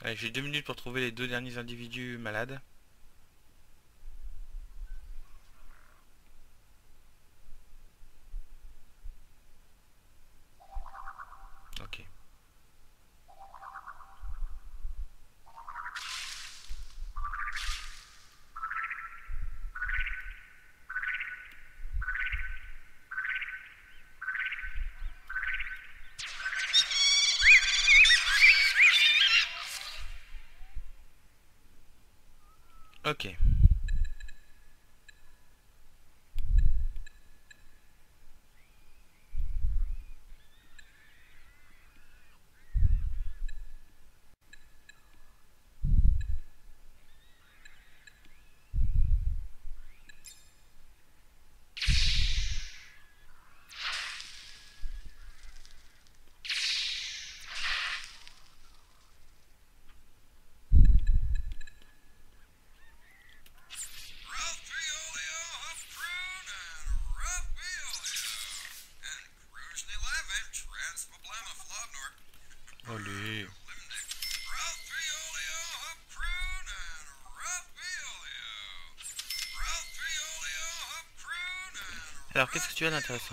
Ouais, j'ai 2 minutes pour trouver les 2 derniers individus malades. Ok. Ok. Allez. Alors, qu'est-ce que tu as d'intéressant?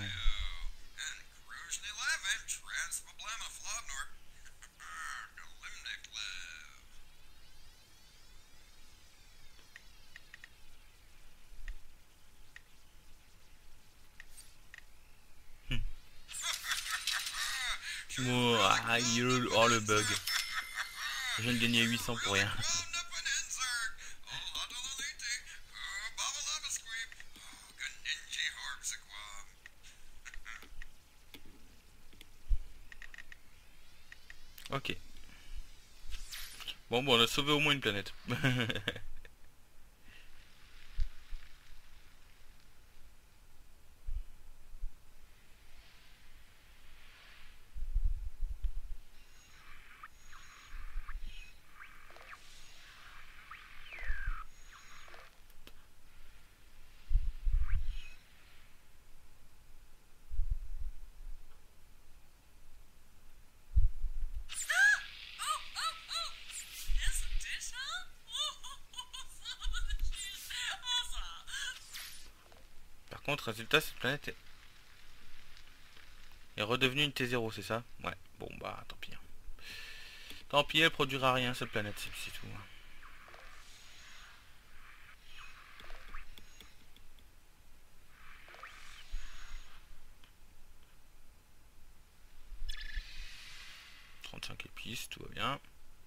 Oh, le bug. Je viens de gagner 800 pour rien. Ok. Bon, on a sauvé au moins une planète. Par contre, résultat, cette planète est redevenue une T0, c'est ça? Ouais. Bon, bah, tant pis. Tant pis, elle produira rien, cette planète, c'est tout. 35 épices, tout va bien.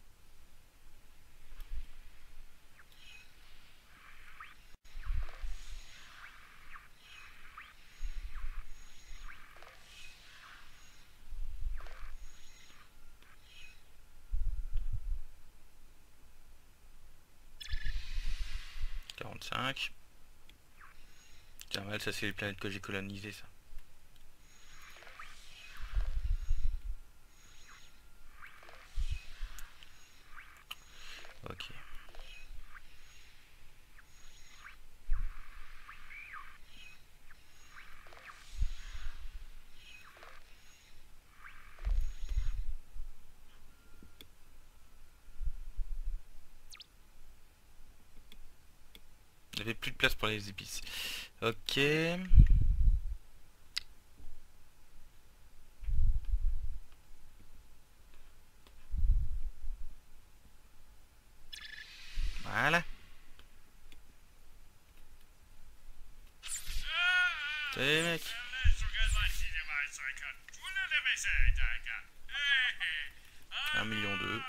Tiens, mal, ça c'est les planètes que j'ai colonisées, ça. Ok. Il n'y avait plus de place pour les épices. Ok. Voilà. Salut mec. Un million deux.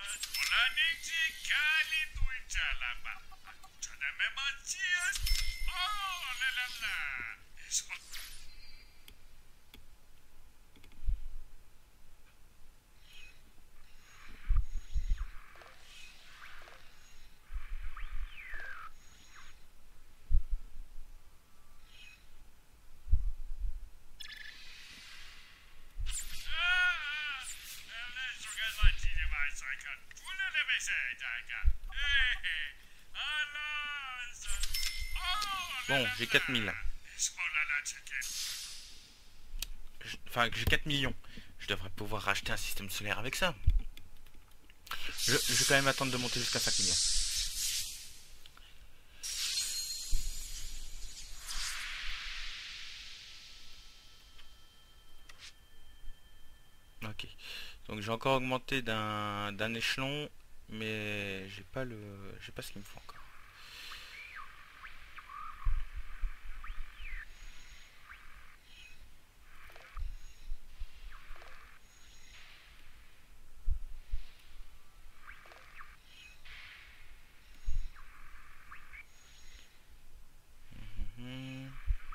Bon, j'ai 4000. Enfin, j'ai 4 millions. Je devrais pouvoir racheter un système solaire avec ça. Je vais quand même attendre de monter jusqu'à 5 millions. Ok. Donc j'ai encore augmenté d'un échelon, mais j'ai pas ce qu'il me faut encore. Mhm.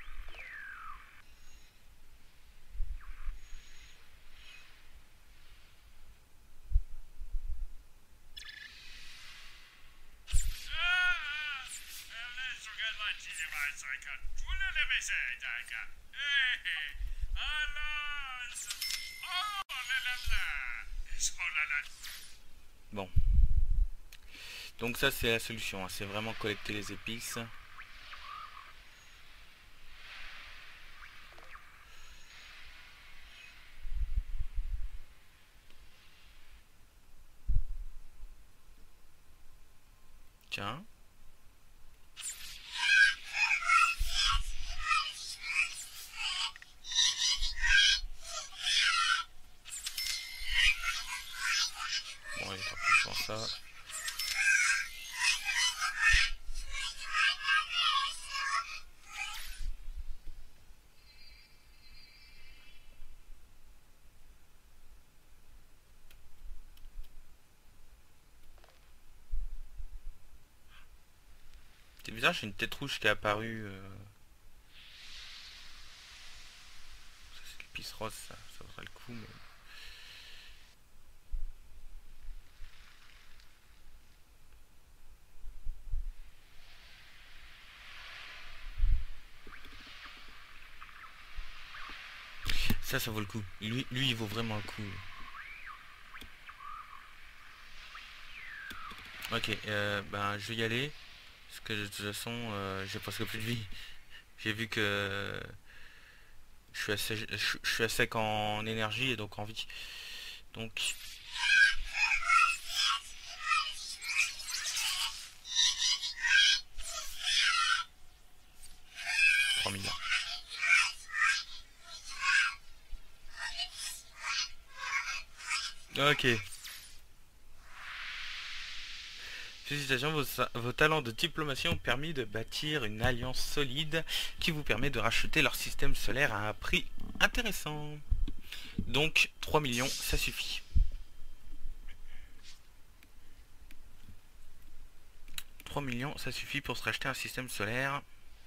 Bon. Donc ça c'est la solution, hein. C'est vraiment collecter les épices. Tiens. Bon, il est trop puissant ça. C'est bizarre, j'ai une tête rouge qui est apparue. Ça c'est l'épice rose, ça vaudrait le coup, mais... Ça vaut le coup. Lui il vaut vraiment le coup. Ok, ben je vais y aller. Parce que de toute façon, j'ai presque plus de vie. J'ai vu que je suis à sec en énergie et donc en vie. Donc, 3 millions. Ok. Félicitations, vos talents de diplomatie ont permis de bâtir une alliance solide qui vous permet de racheter leur système solaire à un prix intéressant. Donc 3 millions, ça suffit. 3 millions, ça suffit pour se racheter un système solaire.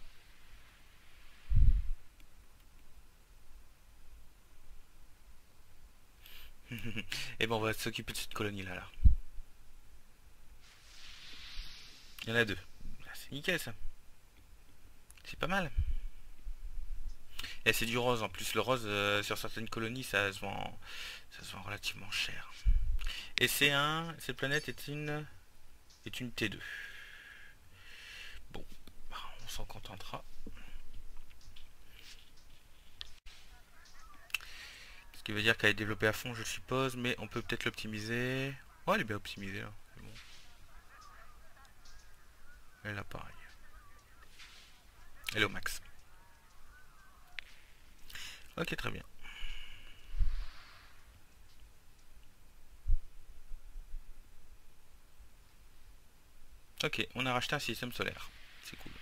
Et bon, on va s'occuper de cette colonie là. Il y en a deux. C'est nickel ça. C'est pas mal. Et c'est du rose en plus. Le rose sur certaines colonies ça se vend relativement cher. Et cette planète est une T2. Bon, bah, on s'en contentera. Ce qui veut dire qu'elle est développée à fond, je suppose, mais on peut peut-être l'optimiser. Oh, elle est bien optimisée là. C'est bon. Elle est là pareil. Elle est au max. Ok, très bien. Ok, on a racheté un système solaire. C'est cool.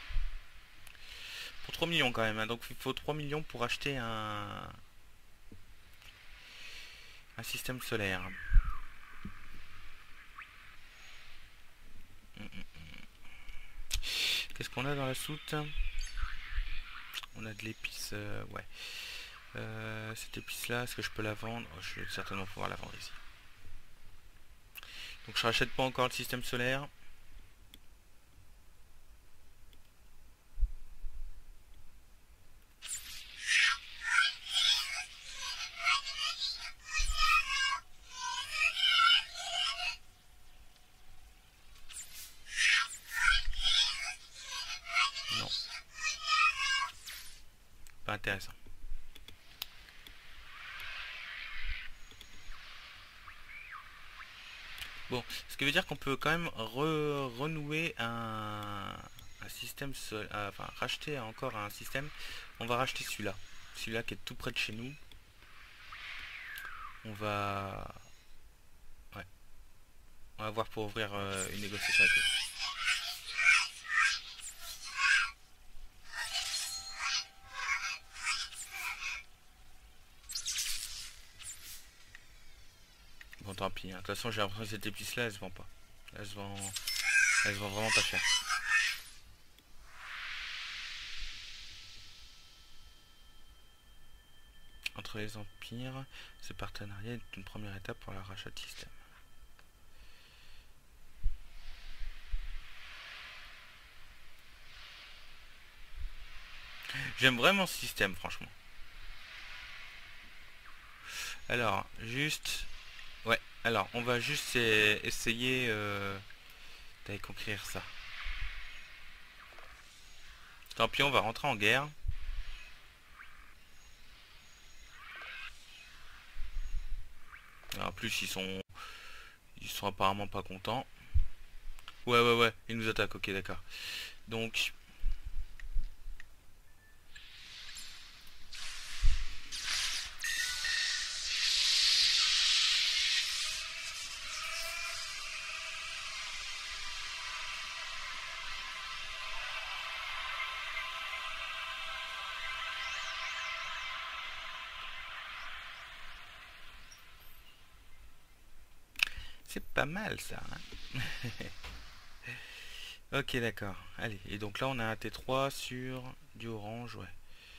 Pour 3 millions quand même, hein. Donc il faut 3 millions pour acheter un système solaire. Qu'est-ce qu'on a dans la soute? On a de l'épice, ouais. Cette épice là, est-ce que je peux la vendre? Oh, je vais certainement pouvoir la vendre ici. Donc je rachète pas encore le système solaire. Non, pas intéressant. Bon, ce qui veut dire qu'on peut quand même renouer un système, enfin racheter encore un système. On va racheter celui-là. Celui-là qui est tout près de chez nous. On va... Ouais, on va voir pour ouvrir une négociation avec eux. Bon, tant pis, hein. De toute façon, j'ai l'impression que cette épice-là, elle se vend pas. Elle se vend vraiment pas cher. Entre les empires, ce partenariat est une première étape pour la rachat de système. J'aime vraiment ce système, franchement. Alors, juste... Ouais, alors, on va juste essayer d'aller conquérir ça. Tant pis, on va rentrer en guerre. En plus, ils sont apparemment pas contents. Ouais, ouais, ouais, ils nous attaquent, ok, d'accord. Donc, c'est pas mal ça, hein. Ok, d'accord. Allez, et donc là, on a un T3 sur du orange, ouais.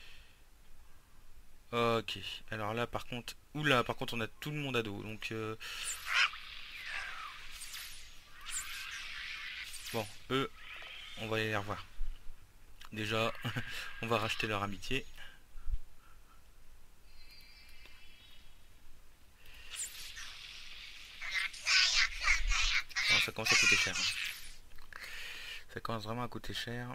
Ok, alors là, par contre... Oula, par contre, on a tout le monde à dos, donc... Bon, eux, on va aller les revoir. Déjà, on va racheter leur amitié. Bon, ça commence à coûter cher, hein. Ça commence vraiment à coûter cher.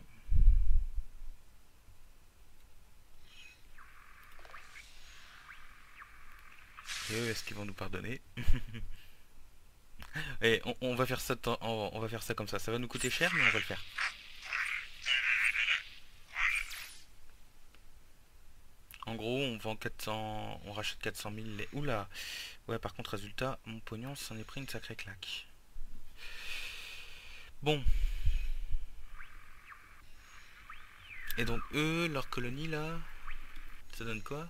Et eux, est-ce qu'ils vont nous pardonner? Et on va faire ça, on va faire ça comme ça. Ça va nous coûter cher, mais on va le faire. En gros, on vend 400, on rachète 400 000 les... Oula. Ouais, par contre, résultat, mon pognon s'en est pris une sacrée claque. Bon. Et donc, eux, leur colonie, là, ça donne quoi?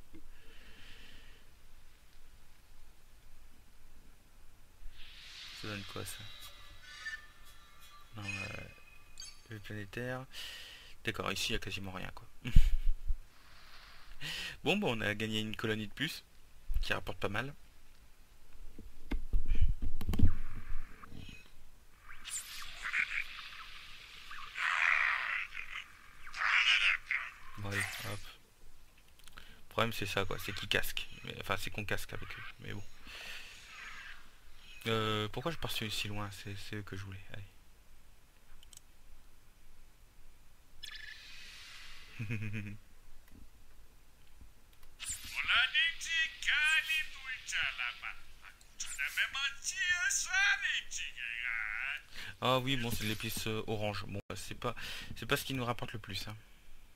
Ça donne quoi, ça? Non, le planétaire. D'accord, ici, il y a quasiment rien, quoi. Bon, bon, on a gagné une colonie de plus, qui rapporte pas mal. Bon, allez, hop. Le problème, c'est ça, quoi. C'est qu'ils casquent. Enfin, c'est qu'on casque avec eux. Mais bon. Pourquoi je pars si loin? C'est eux que je voulais. Allez. Ah oui, bon, c'est l'épice orange. Bon, bah, c'est pas ce qui nous rapporte le plus, hein.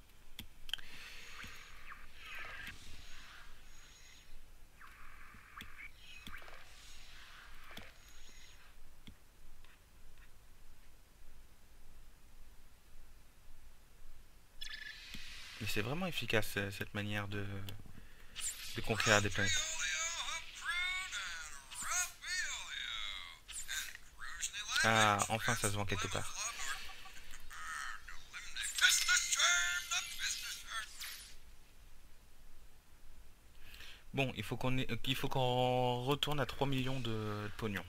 Mais c'est vraiment efficace cette manière de conquérir des planètes. Ah, enfin ça se vend quelque part. Bon, il faut qu'on retourne à 3 millions de pognon.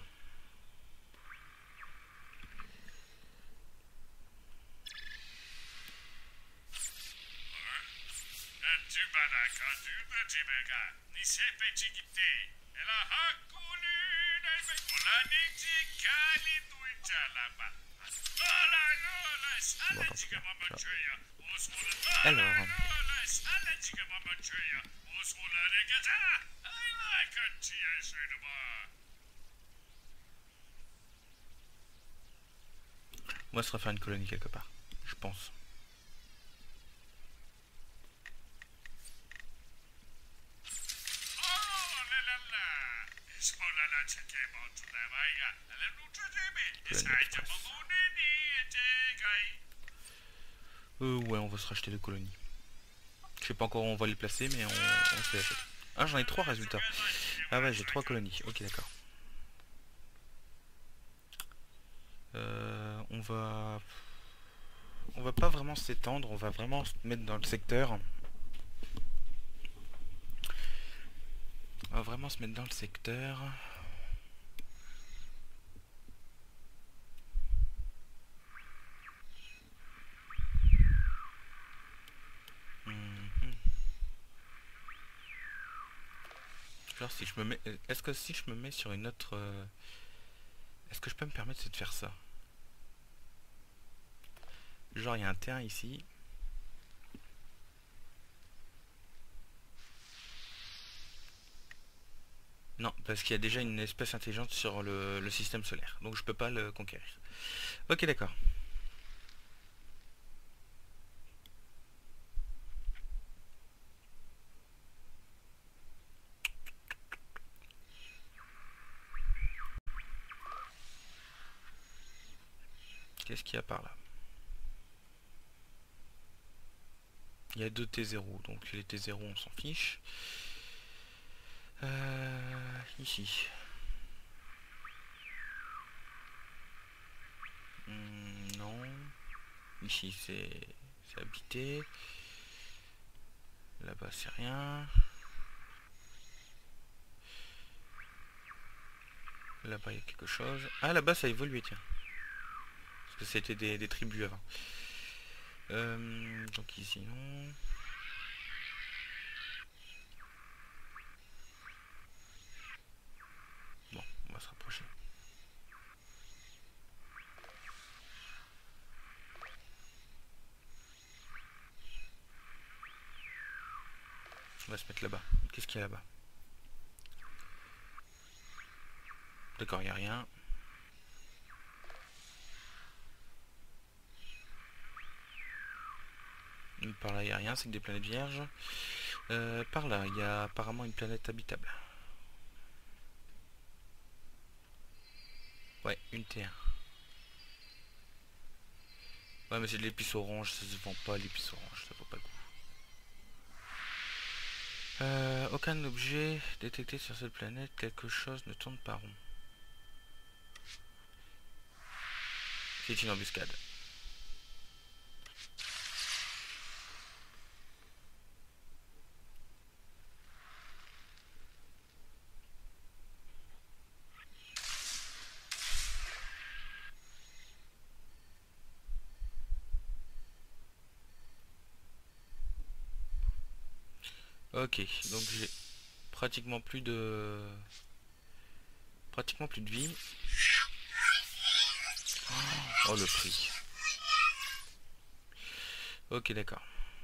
Bon, attends, alors, Moi, ça sera faire une colonie quelque part, je pense. Colonie Express. Ouais, on va se racheter deux colonies. Je sais pas encore où on va les placer, mais on se les achète. Ah, j'en ai 3 résultats. Ah ouais, j'ai 3 colonies. Ok, d'accord. On va... On va pas vraiment s'étendre, on va vraiment se mettre dans le secteur. On va vraiment se mettre dans le secteur. Genre si je me mets... Est-ce que si je me mets sur une autre... Est-ce que je peux me permettre de faire ça? Genre il y a un terrain ici. Non, parce qu'il y a déjà une espèce intelligente sur le système solaire. Donc je peux pas le conquérir. Ok, d'accord. Qu'est-ce qu'il y a par là? Il y a deux T0, donc les T0 on s'en fiche. Ici. Non. Ici c'est habité. Là-bas c'est rien. Là-bas il y a quelque chose. Ah là-bas ça a évolué, tiens. Parce que c'était des tribus avant. Donc ici non. Bon, on va se rapprocher. On va se mettre là-bas. Qu'est-ce qu'il y a là-bas? D'accord, il n'y a rien. Par là, il n'y a rien, c'est que des planètes vierges. Par là, il y a apparemment une planète habitable. Ouais, une T1. Ouais, mais c'est de l'épice orange, ça se vend pas l'épice orange, ça vaut pas le coup. Aucun objet détecté sur cette planète, quelque chose ne tourne pas rond. C'est une embuscade. Ok, donc j'ai pratiquement plus de... Pratiquement plus de vie. Oh le prix. Ok, d'accord.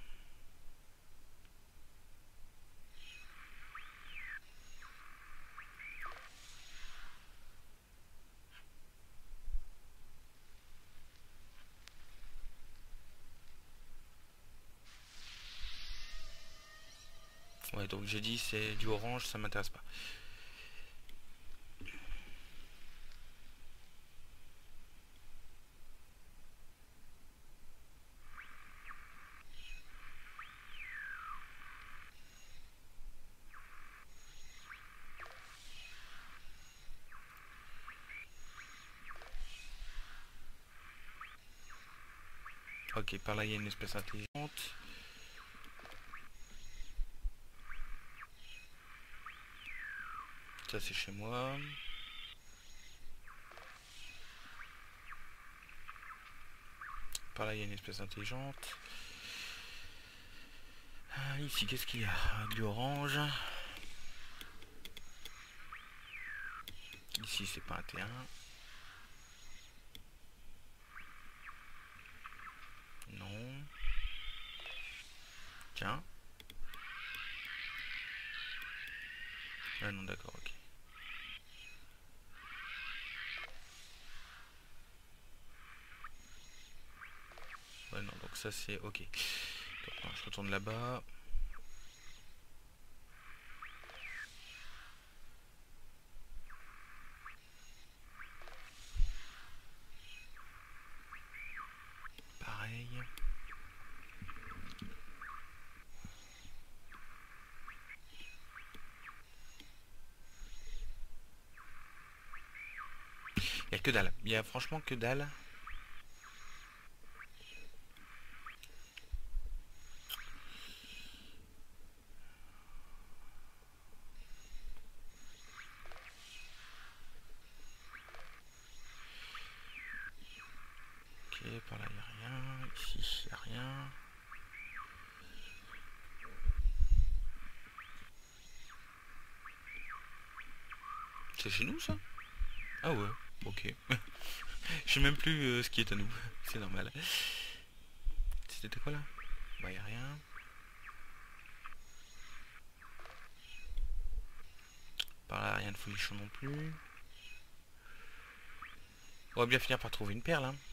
Ouais, donc j'ai dit c'est du orange, ça m'intéresse pas. Ok, par là il y a une espèce intelligente. Ça c'est chez moi. Par là il y a une espèce intelligente. Ici qu'est-ce qu'il y a? Du orange. Ici c'est pas un T1. Non. Tiens. Ah non, d'accord, ok. que ça c'est ok. Donc, je retourne là-bas. Pareil. Il y a que dalle. Il y a franchement que dalle. Ok, par là il n'y a rien. Ici il n'y a rien. C'est chez nous ça? Ah ouais, ok. Je sais même plus ce qui est à nous. C'est normal. C'était quoi là? Bah y a rien. Par là rien de folichon non plus. On va bien finir par trouver une perle hein.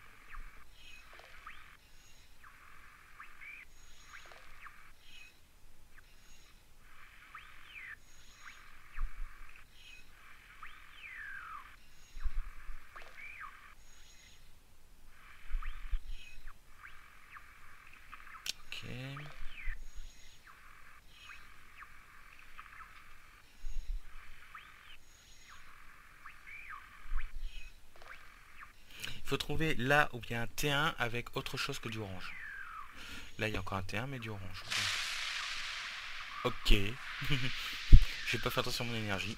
Ok. Il faut trouver là où il y a un T1 avec autre chose que du orange. Là il y a encore un T1 mais du orange. Ok. Je vais pas faire attention à mon énergie.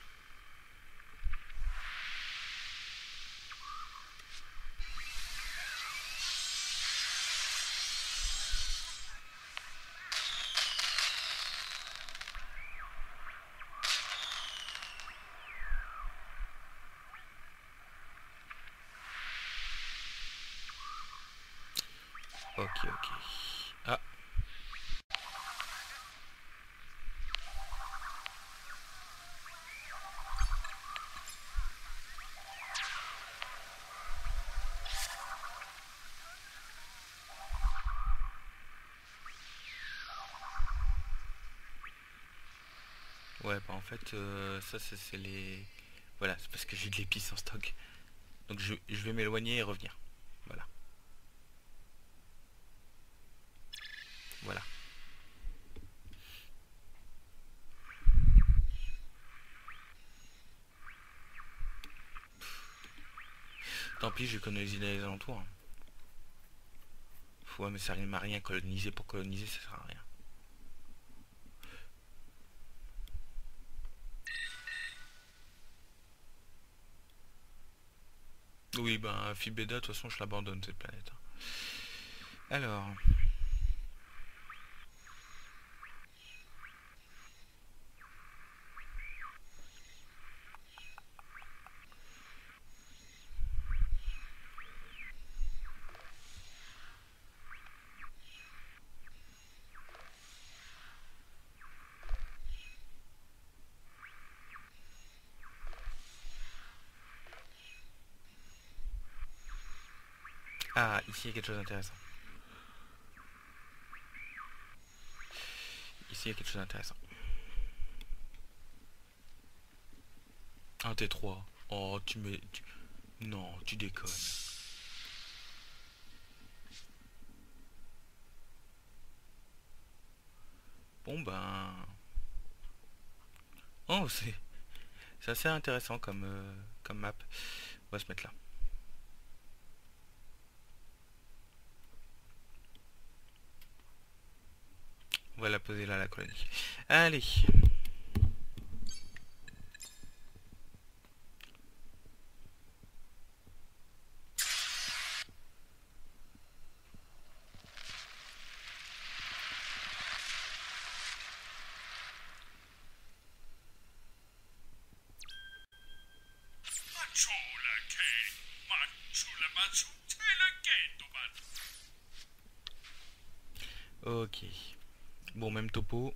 Ok, ok. Ah, ouais, bah en fait, ça c'est les... Voilà, c'est parce que j'ai de l'épice en stock. Donc je vais m'éloigner et revenir. Voilà, voilà. Tant pis, je colonisé les alentours. Hein. Ouais, mais ça rime à rien, coloniser pour coloniser, ça sert à rien. Oui, ben, Phibeda, de toute façon, je l'abandonne, cette planète. Alors... Ah, ici, il y a quelque chose d'intéressant. Ici, il y a quelque chose d'intéressant. Un T3. Oh, tu mets... Non, tu déconnes. Bon, ben... Oh, c'est assez intéressant comme, comme map. On va se mettre là. On va la poser là, la colonie. Allez. Ok. Bon, même topo.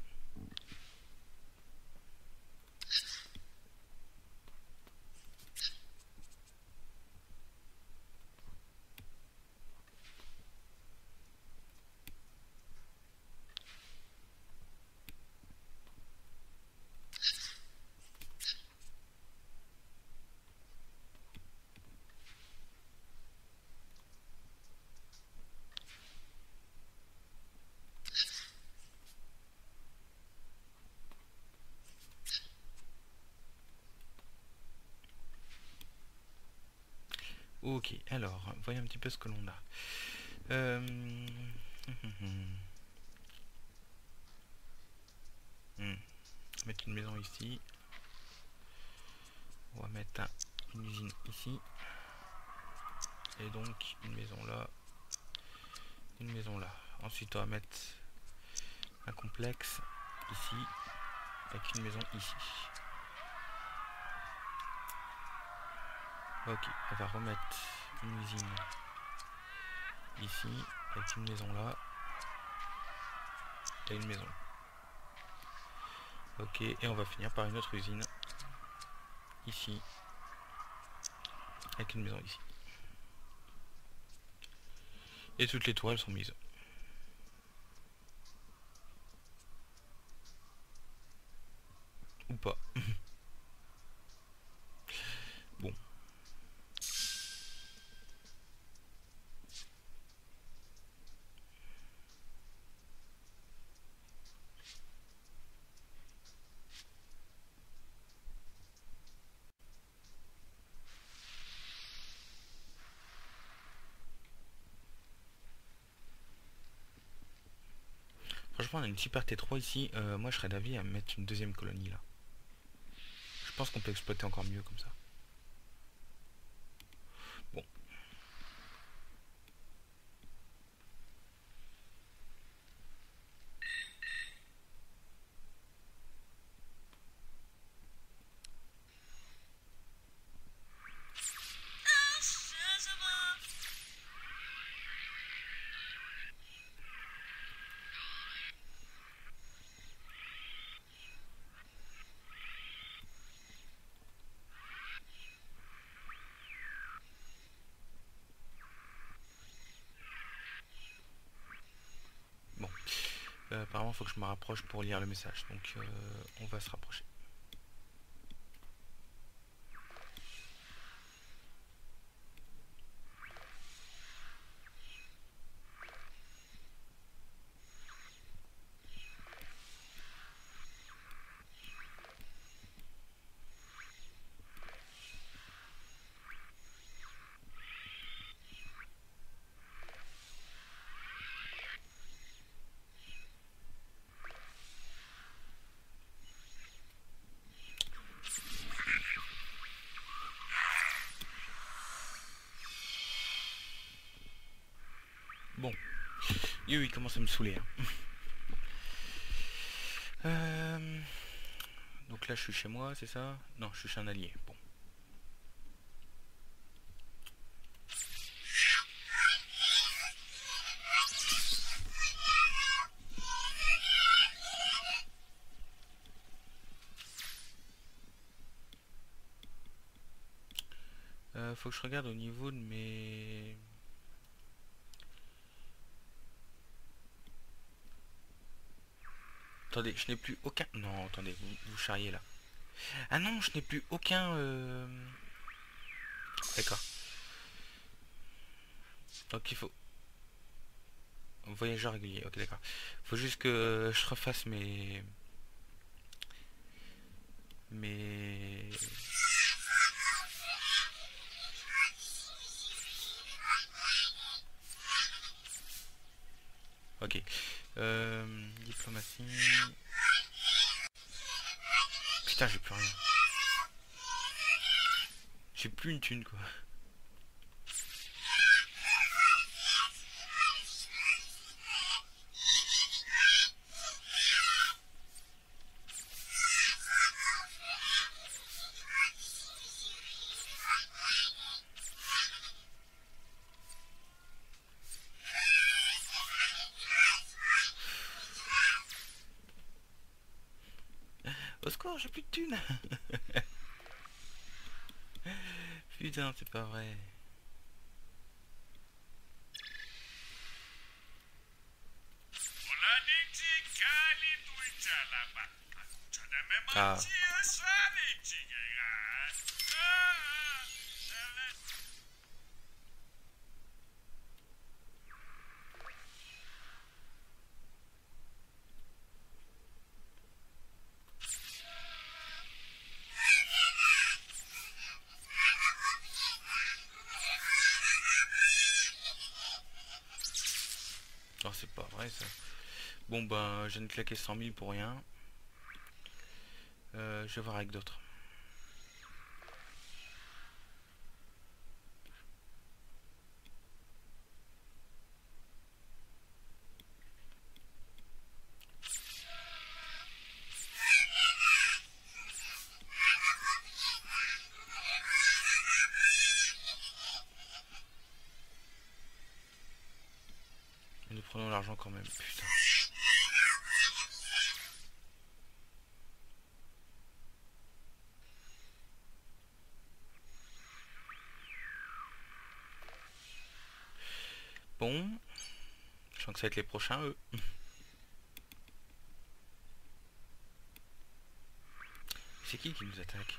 Ok, alors, voyons un petit peu ce que l'on a. Hmm. Mettre une maison ici. On va mettre une usine ici. Et donc une maison là. Une maison là. Ensuite on va mettre un complexe ici. Avec une maison ici. Ok, on va remettre une usine ici. Avec une maison là. Et une maison. Ok, et on va finir par une autre usine. Ici. Avec une maison ici. Et toutes les toiles sont mises. Ou pas. Bon. Franchement, on a une super T3 ici. Moi, je serais d'avis à mettre une deuxième colonie là. Je pense qu'on peut exploiter encore mieux comme ça. Bon. Bon. Apparemment, il faut que je me rapproche pour lire le message. Donc, on va se rapprocher. Bon. Il commence à me saouler. Hein. Donc là, je suis chez moi, c'est ça? Non, je suis chez un allié. Bon. Faut que je regarde au niveau de mes... Attendez, je n'ai plus aucun... Non, attendez, vous charriez là. Ah non, je n'ai plus aucun... D'accord. Donc il faut... Voyageur régulier, ok d'accord. Faut juste que je refasse mes... Ok. Diplomatie... Putain, j'ai plus rien. J'ai plus une thune, quoi. Au secours, j'ai plus de thunes. Putain, c'est pas vrai. Ah. c'est pas vrai ça. Bon ben, je viens de claquer 100 000 pour rien. Je vais voir avec d'autres. Et nous prenons l'argent quand même, putain. Bon, je sens que ça va être les prochains, eux. C'est qui nous attaque?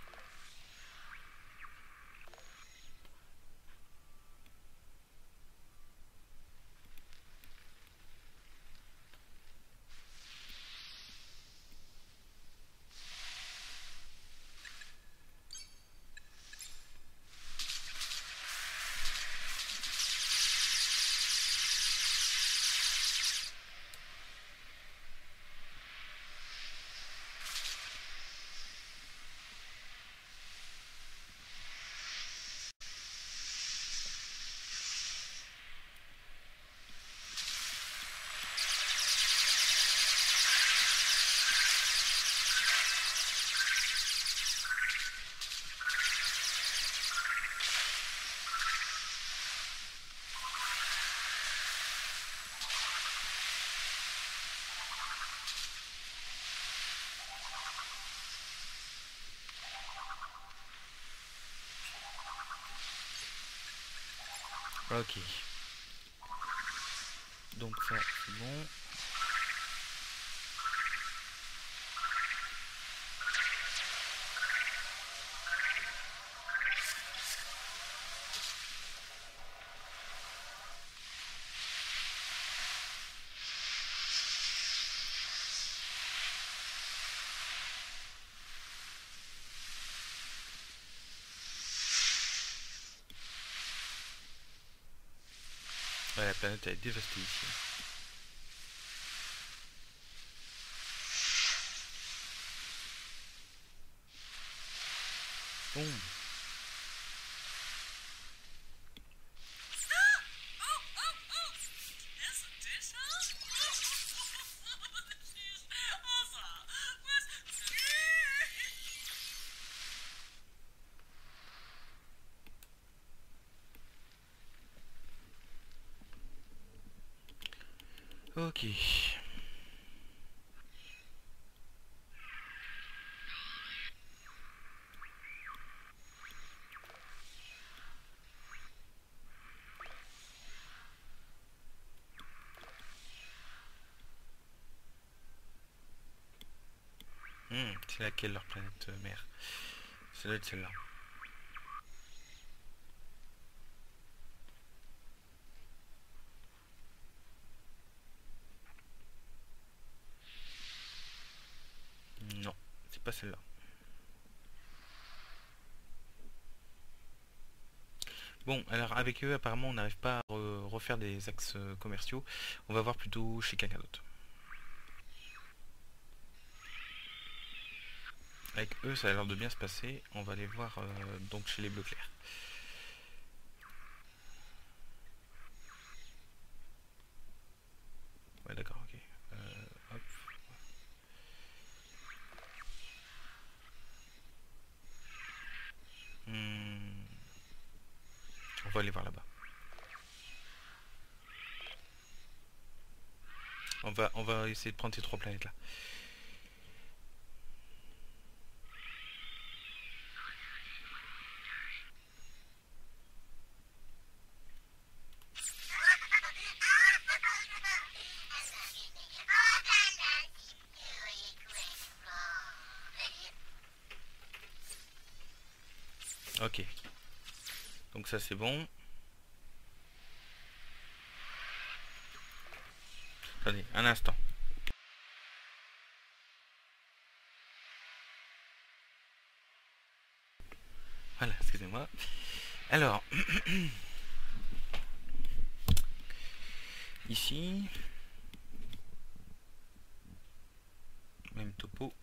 Ok. Donc ça, c'est bon. Ouais, la planète elle est dévastée ici. Bon. Ok. C'est laquelle leur planète mère? Ça doit être celle-là. Non, c'est pas celle-là. Bon, alors avec eux, apparemment, on n'arrive pas à refaire des axes commerciaux. On va voir plutôt chez quelqu'un d'autre. Avec eux, ça a l'air de bien se passer. On va aller voir donc chez les bleus clairs. Ouais, d'accord, ok. Hop. Hmm, on va aller voir là-bas. On va essayer de prendre ces trois planètes là. Ok. Donc ça c'est bon. Attendez, un instant. Voilà, excusez-moi. Alors, ici, même topo.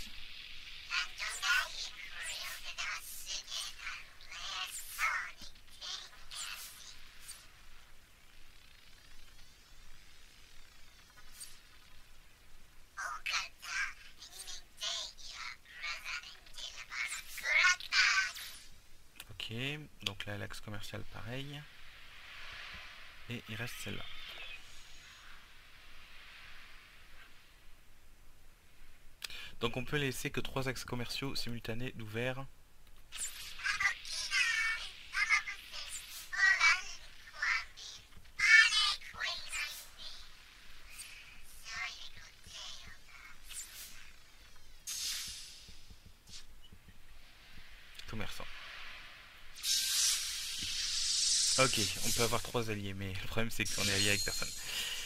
Ok, donc là l'axe commercial pareil. Et il reste celle-là. Donc on peut laisser que 3 axes commerciaux simultanés d'ouverts. Commerçants. Ok, on peut avoir 3 alliés, mais le problème c'est qu'on est allié avec personne.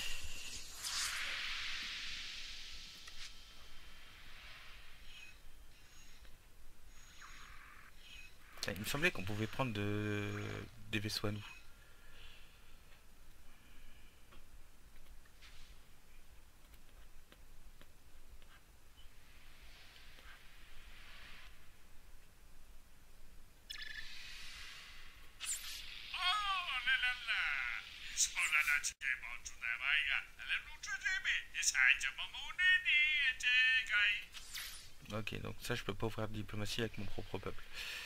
Il me semblait qu'on pouvait prendre des vaisseaux à nous. Ok, donc ça je peux pas ouvrir de diplomatie avec mon propre peuple.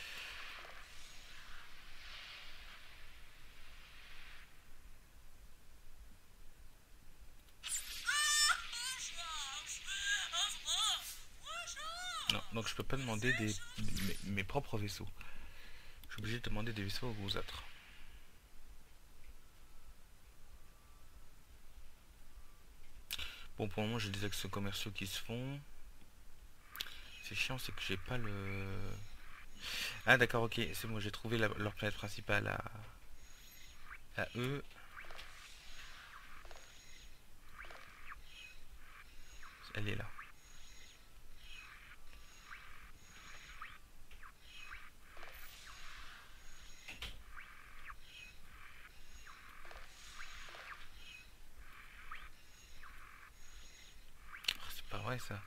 Non, donc je peux pas demander mes propres vaisseaux. Je suis obligé de demander des vaisseaux aux autres. Bon, pour le moment j'ai des axes commerciaux qui se font. C'est chiant, c'est que j'ai pas le... Ah d'accord, ok, c'est bon, j'ai trouvé leur planète principale à eux. Elle est là. Oh, c'est pas vrai ça.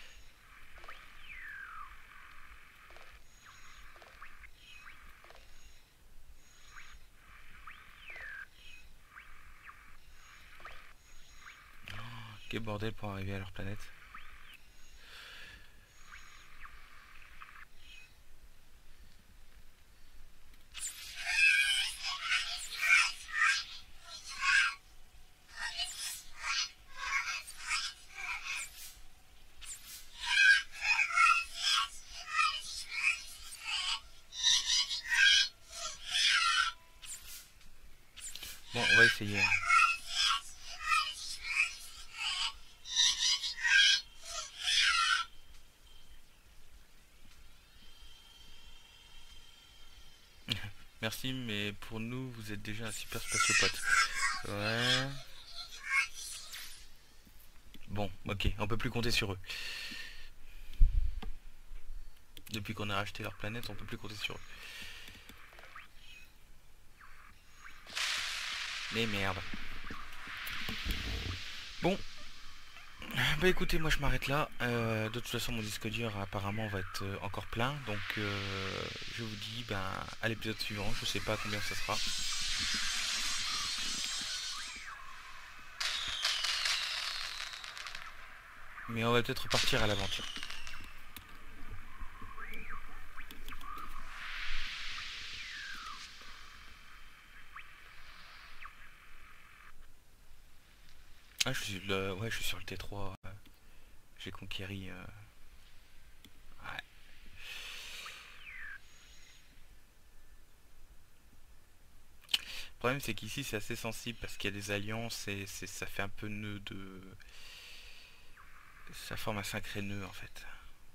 Quel bordel pour arriver à leur planète. Bon, on va essayer. Merci, mais pour nous, vous êtes déjà un super spatiopathe. Ouais. Bon, ok, on peut plus compter sur eux. Depuis qu'on a racheté leur planète, on peut plus compter sur eux. Mais merde. Bon. Bah écoutez, moi je m'arrête là. De toute façon, mon disque dur apparemment va être encore plein. Donc je vous dis ben, à l'épisode suivant. Je sais pas combien ça sera. Mais on va peut-être repartir à l'aventure. Ah, ouais, je suis sur le T3. J'ai conquéri. Ouais. Le problème c'est qu'ici c'est assez sensible parce qu'il y a des alliances et ça fait un peu nœud de... Ça forme un sacré nœud en fait.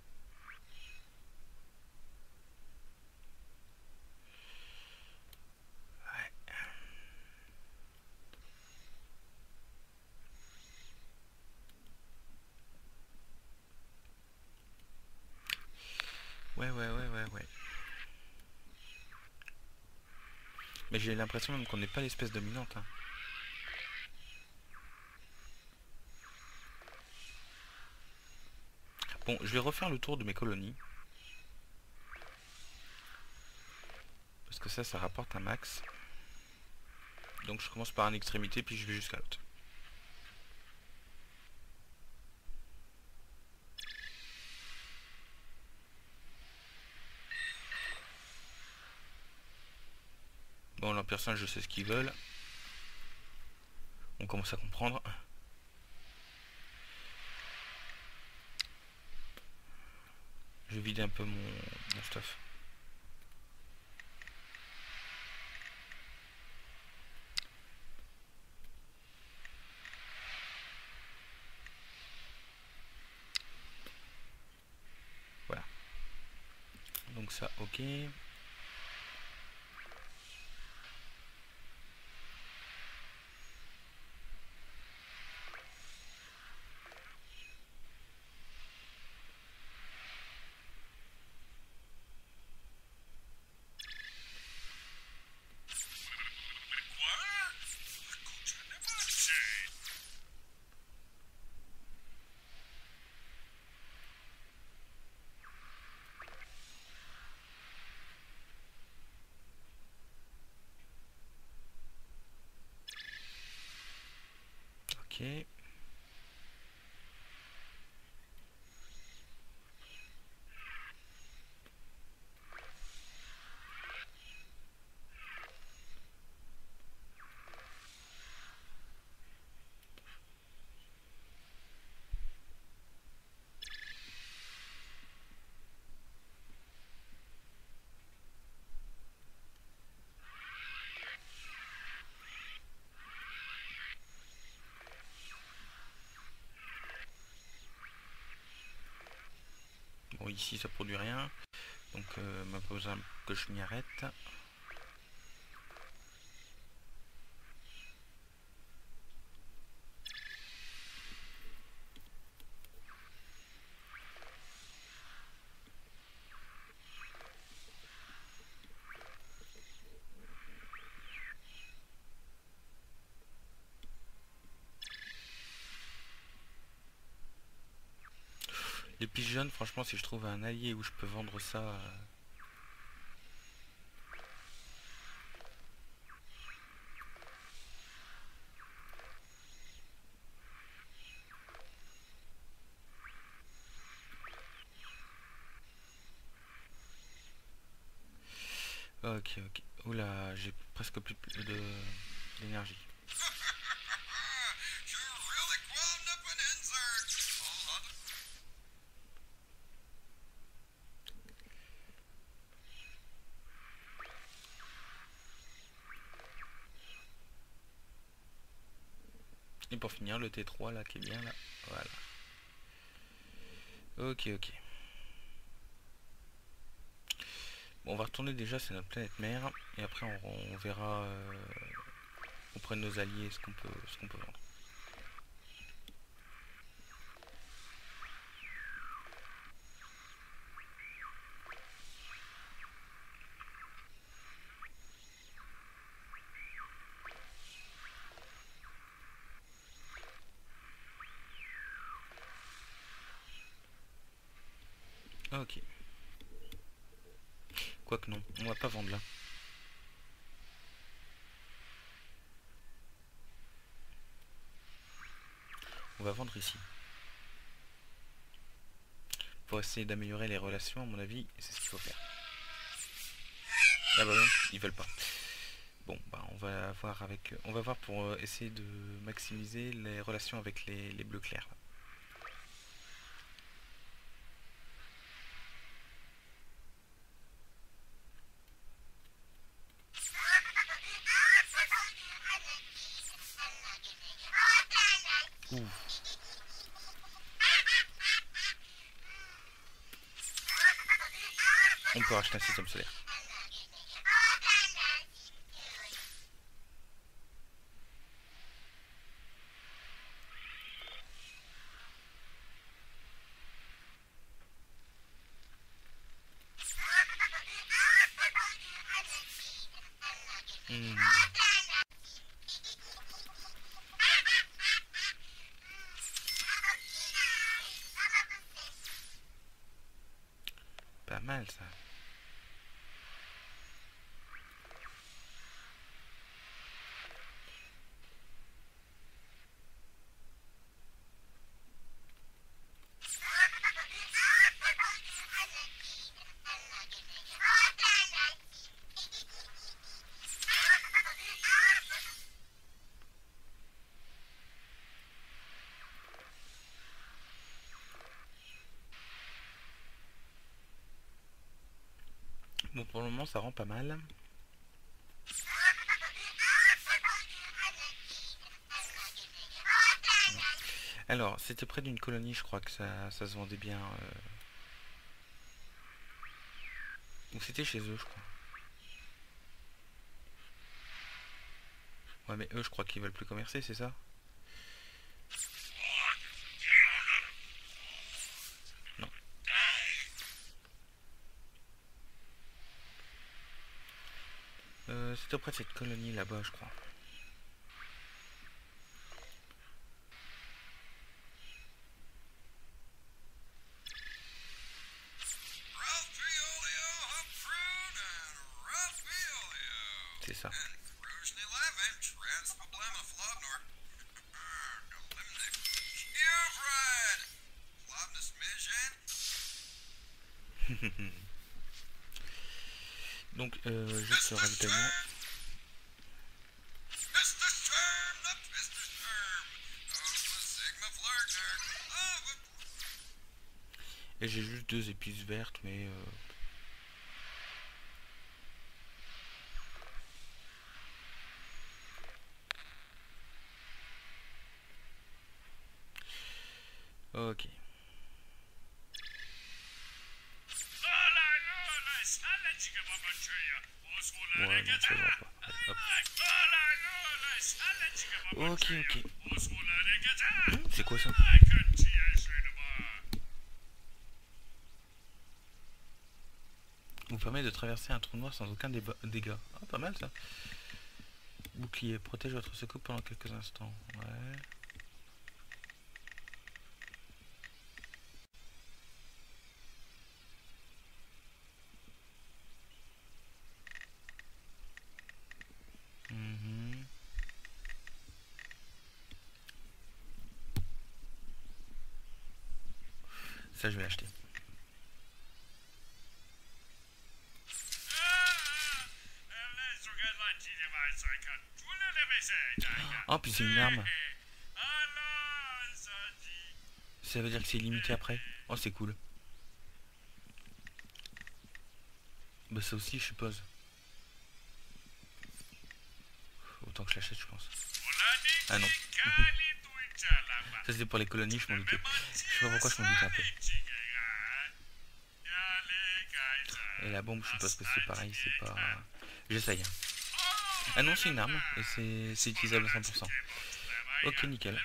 Ouais. Mais j'ai l'impression même qu'on n'est pas l'espèce dominante. Hein. Bon, je vais refaire le tour de mes colonies. Parce que ça rapporte un max. Donc je commence par une extrémité, puis je vais jusqu'à l'autre. Bon, l'Empire Singe, je sais ce qu'ils veulent. On commence à comprendre. Je vais vider un peu mon stuff. Voilà. Donc ça, ok. Ok. Bon, ici ça produit rien. Donc m'a pas besoin que je m'y arrête. Les pigeons, franchement, si je trouve un allié où je peux vendre ça... Ok, ok. Oula, j'ai presque plus d'énergie. Et pour finir, le T3 là qui est bien là. Voilà. Ok, ok. Bon, on va retourner déjà, c'est notre planète mère. Et après, on verra auprès de nos alliés ce qu'on peut vendre. Ok. Quoique non, on va pas vendre là. On va vendre ici. Pour essayer d'améliorer les relations, à mon avis, c'est ce qu'il faut faire. Ah bah non, ils veulent pas. Bon, bah on va voir pour essayer de maximiser les relations avec les bleus clairs. Ouh. On peut racheter un système solaire. Hmm. pas mal ça. Bon, pour le moment, ça rend pas mal. Alors, c'était près d'une colonie, je crois que ça se vendait bien. Ou c'était chez eux, je crois. Ouais, mais eux, je crois qu'ils veulent plus commercer, c'est ça? Non. C'était près de cette colonie là-bas, je crois. C'est ça. Donc, juste ce ravitaillement. Et j'ai juste 2 épices vertes, mais... Ok. Ouais, non, ça va pas. Allez, hop. Ok, ok. C'est quoi ça? Vous permet de traverser un trou noir sans aucun dégât. Ah, pas mal ça. Bouclier, protège votre secours pendant quelques instants. Ouais. Mhm. Ça, je vais l'acheter. Oh, puis c'est une arme. Ça veut dire que c'est limité après. Oh, c'est cool. Bah, ça aussi, je suppose. Autant que je l'achète, je pense. Ah non. Ça, c'était pour les colonies, je m'en doutais. Je sais pas pourquoi je m'en doutais un peu. Et la bombe, je suppose que c'est pareil, c'est pas... J'essaye. Ah non, c'est une arme, et c'est utilisable à 100%. Ok, nickel.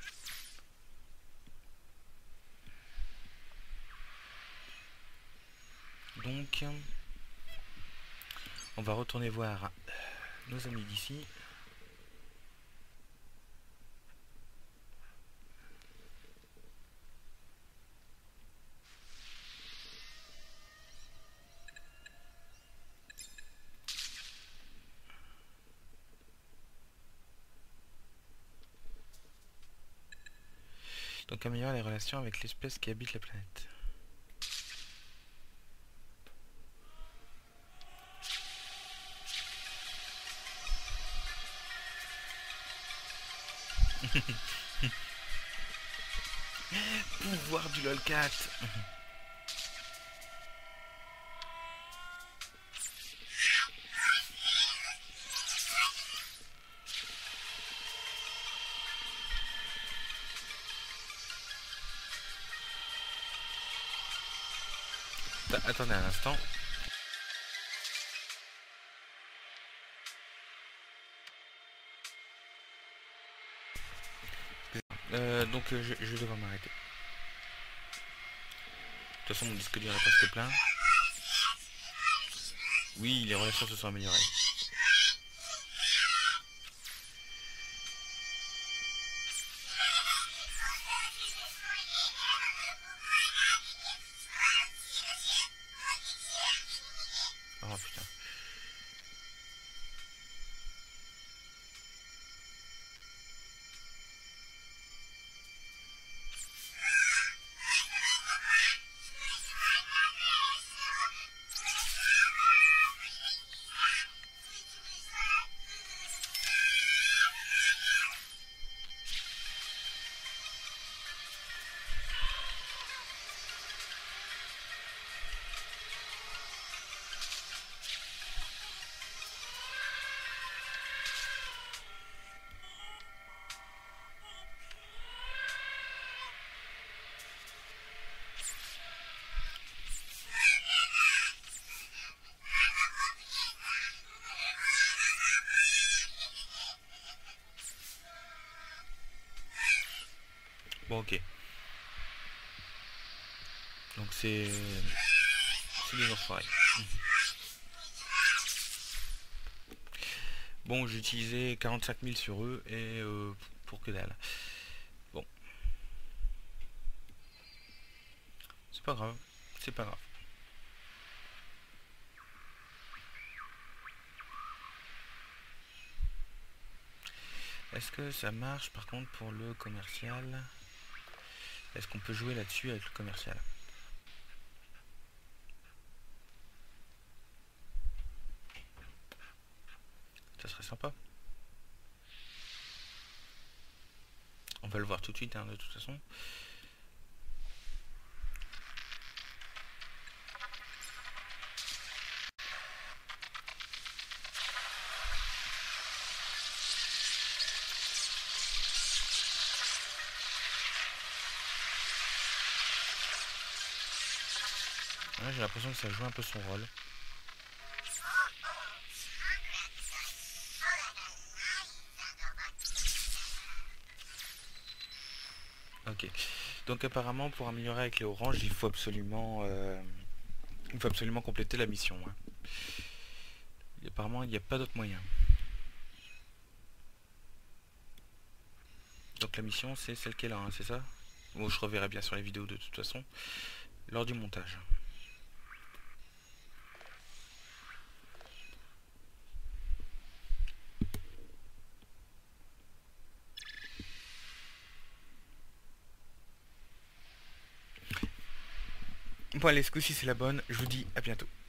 Donc, on va retourner voir nos amis d'ici. Donc, améliorer les relations avec l'espèce qui habite la planète. Pouvoir du lolcat. Attendez un instant. Donc je vais devoir m'arrêter. De toute façon mon disque dur est presque plein. Oui, les relations se sont améliorées. Oh putain. Bon, ok. Donc c'est des enfoirés. Bon, j'ai utilisé 45 000 sur eux et pour que dalle. Bon, c'est pas grave. C'est pas grave. Est-ce que ça marche par contre pour le commercial? Est-ce qu'on peut jouer là-dessus avec le commercial? Ça serait sympa. On va le voir tout de suite, hein, de toute façon. Ouais, j'ai l'impression que ça joue un peu son rôle. Ok. Donc apparemment, pour améliorer avec les oranges, il faut absolument compléter la mission. Hein. Et apparemment, il n'y a pas d'autre moyen. Donc la mission, c'est celle qui est là, hein, c'est ça? Bon, je reverrai bien sur les vidéos de toute façon, lors du montage. Bon allez, ce coup-ci c'est la bonne, je vous dis à bientôt.